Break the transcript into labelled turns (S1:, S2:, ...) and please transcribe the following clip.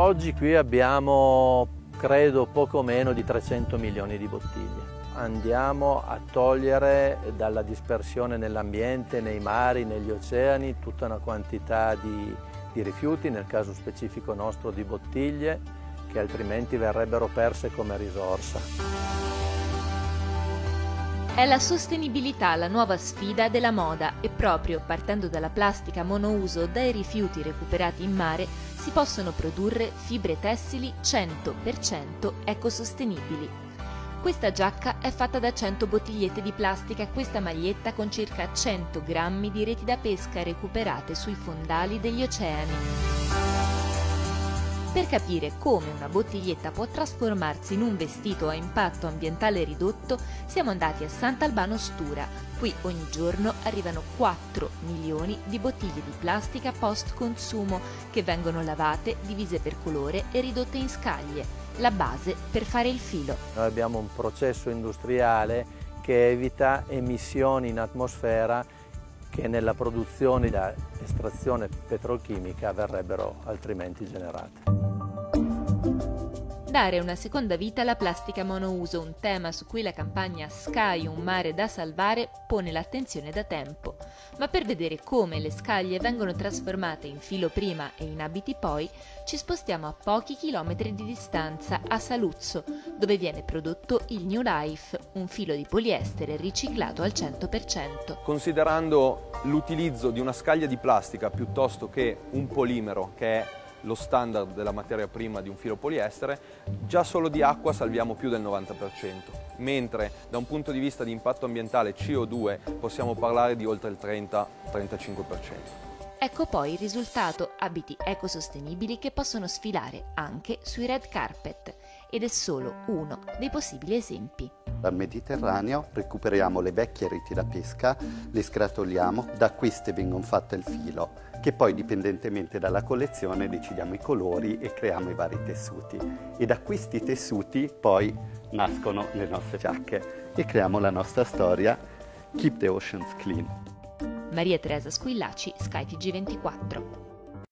S1: Oggi qui abbiamo, credo, poco meno di 300 milioni di bottiglie. Andiamo a togliere dalla dispersione nell'ambiente, nei mari, negli oceani, tutta una quantità di rifiuti, nel caso specifico nostro di bottiglie, che altrimenti verrebbero perse come risorsa.
S2: È la sostenibilità la nuova sfida della moda e proprio partendo dalla plastica monouso dai rifiuti recuperati in mare si possono produrre fibre tessili 100% ecosostenibili. Questa giacca è fatta da 100 bottigliette di plastica e questa maglietta con circa 100 grammi di reti da pesca recuperate sui fondali degli oceani. Per capire come una bottiglietta può trasformarsi in un vestito a impatto ambientale ridotto, siamo andati a Sant'Albano Stura. Qui ogni giorno arrivano 4 milioni di bottiglie di plastica post-consumo che vengono lavate, divise per colore e ridotte in scaglie, la base per fare il filo.
S1: Noi abbiamo un processo industriale che evita emissioni in atmosfera che nella produzione da estrazione petrolchimica verrebbero altrimenti generate.
S2: Dare una seconda vita alla plastica monouso, un tema su cui la campagna Sky, un mare da salvare, pone l'attenzione da tempo. Ma per vedere come le scaglie vengono trasformate in filo prima e in abiti poi, ci spostiamo a pochi chilometri di distanza, a Saluzzo, dove viene prodotto il New Life, un filo di poliestere riciclato al 100%.
S3: Considerando l'utilizzo di una scaglia di plastica piuttosto che un polimero, che è lo standard della materia prima di un filo poliestere, già solo di acqua salviamo più del 90%, mentre da un punto di vista di impatto ambientale CO2 possiamo parlare di oltre il 30-35%.
S2: Ecco poi il risultato, abiti ecosostenibili che possono sfilare anche sui red carpet, ed è solo uno dei possibili esempi.
S4: Dal Mediterraneo recuperiamo le vecchie reti da pesca, le scratoliamo, da queste vengono fatte il filo, che poi dipendentemente dalla collezione decidiamo i colori e creiamo i vari tessuti. E da questi tessuti poi nascono le nostre giacche e creiamo la nostra storia Keep the Oceans Clean.
S2: Maria Teresa Squillaci, Sky TG24.